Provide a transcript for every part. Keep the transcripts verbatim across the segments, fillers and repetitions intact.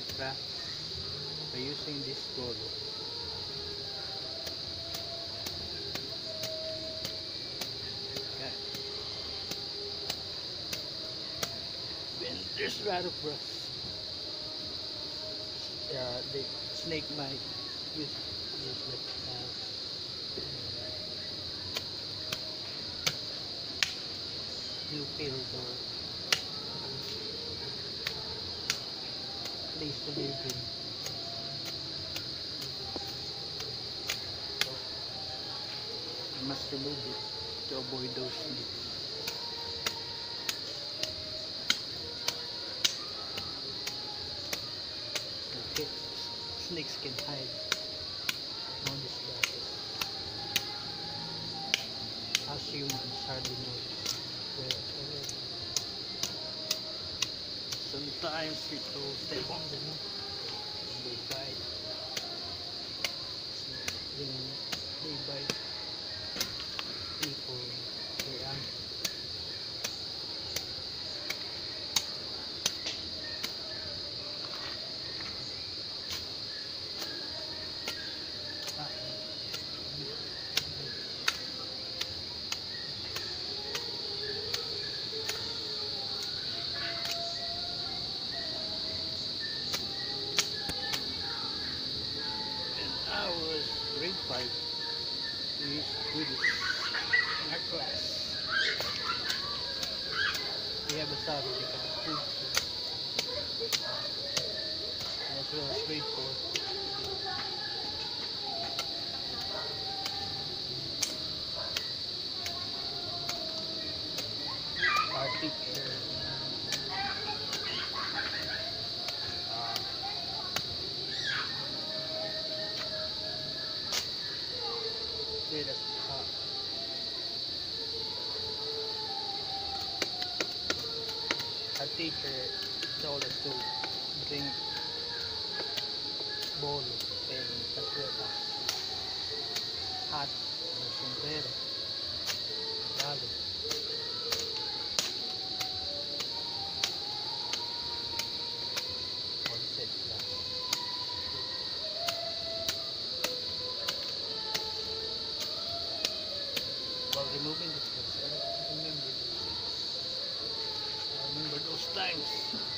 traps by using this bolo. Okay. When there's a lot of rust, uh, the snake might use use it as new field or place to live in. So you must remove it to avoid those snakes. Okay. Snakes can hide on these grasses. As humans hardly notice where already. Sometimes people step on them and they bite. Then they bite people, their animals. I was grade five. We used to do this in our class. We have a Saturday kind of food. As well as grade four. Our teacher uh, did us uh, our teacher told us to drink bolo and as well as hot or sombrero lalo on said class. While removing the stress, I remember those things. I remember those times.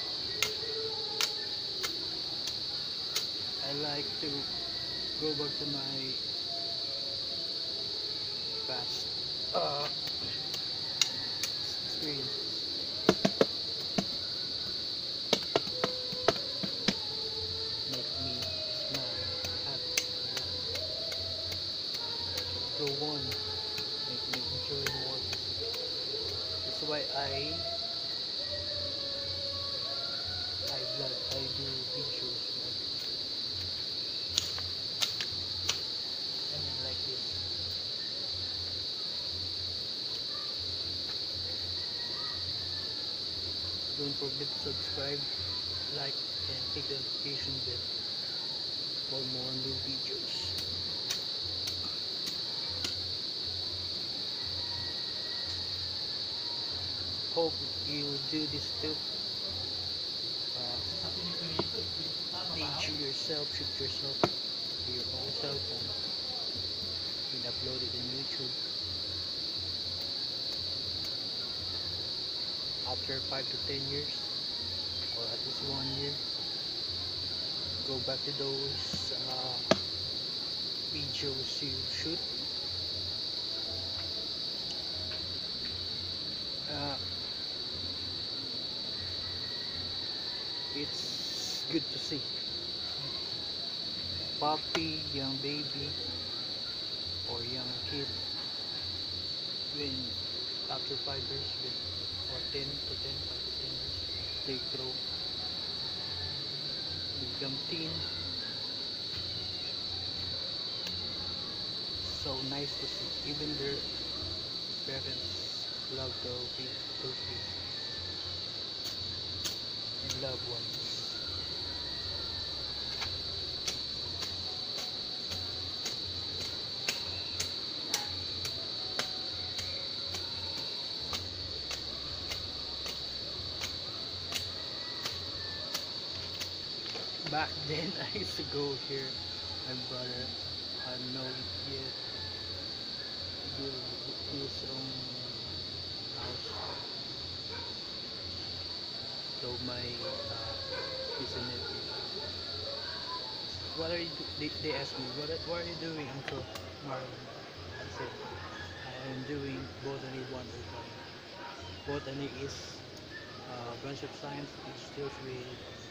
I like to go back to my past uh, experiences. Make me smile, happy, go on, make me enjoy more. That's why I I vlog, I do videos like I mean like this. Don't forget to subscribe, like, and click the notification bell for more new videos. Hope you do this too. Uh, teach yourself, shoot yourself with your own cell phone and upload it on YouTube. After five to ten years, or at least one year, go back to those uh, videos you shoot. Uh, it's good to see puppy, young baby, or young kid when after five years when, or ten to ten, five to ten years, they grow, become teen. So nice to see. Even their parents love the baby and loved ones. back then I used to go here. My brother, I don't know it yet, build his own house. So my uh, niece and nephew, what are you? Do- they, they asked me, what are, what are you doing, Uncle Marlon? I said, I am doing botany one oh one. Botany is uh, branch of science. It deals with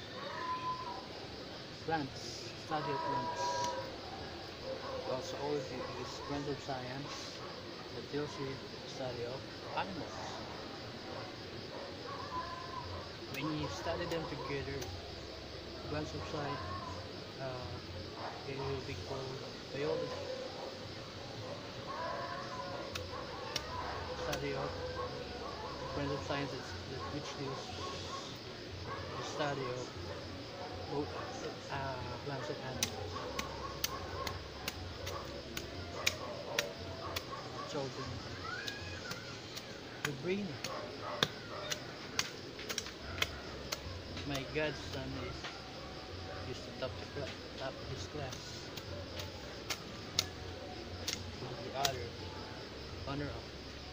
plants, study of plants. While zoology is branch of science that deals with study of animals. When you study them together, branch of science, uh, it will be called biology. Study of branch of science is, that which deals the study of both uh, plants and animals. Children, the brain. My godson is used to top the cla top his class. The other runner up.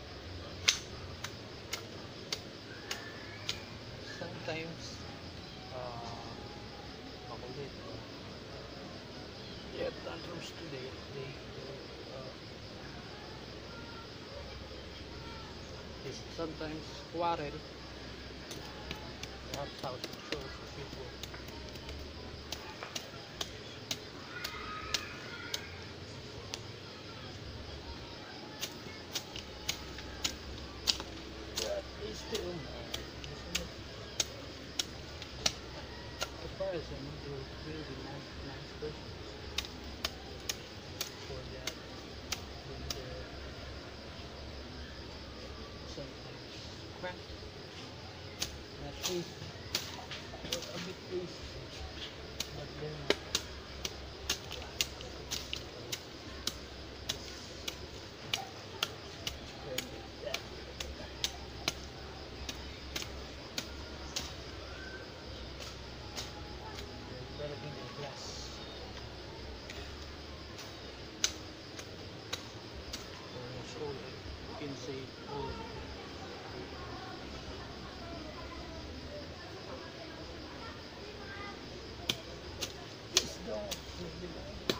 Sometimes, uh, makulit. They have tantrums today. They, uh, they sometimes quarrel. That's how it shows for people. But they still mad, isn't it? As far as I know, they're really nice, nice person. For that, when they're sometimes cramped, not tasty, or a bit tasty, but they're not. They're that. They're developing their class. Almost all, you can say all of them. This dog will be like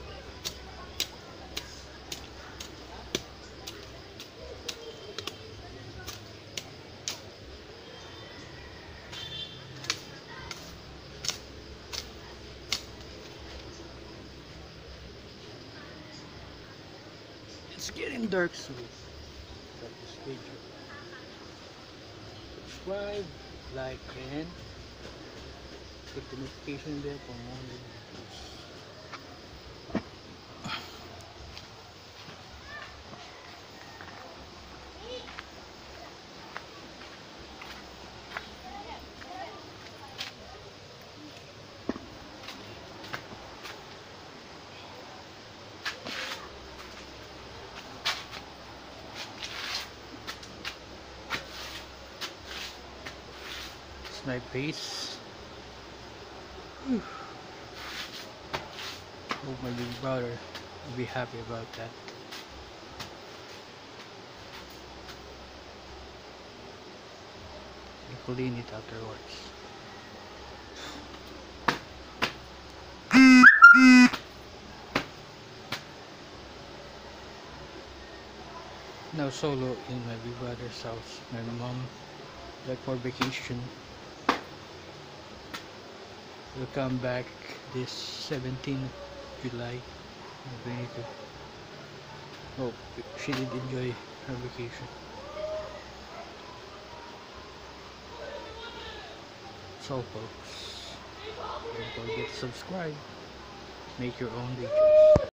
it's getting dark soon. Stop this video. Subscribe, like, and click the notification bell for more videos. It's my base. Hope my big brother will be happy about that. I'll clean it afterwards. Now solo in my big brother's house. My mom, like for vacation, will come back this seventeenth of July twenty-two. Hope she did enjoy her vacation. So folks, don't forget to subscribe, make your own videos.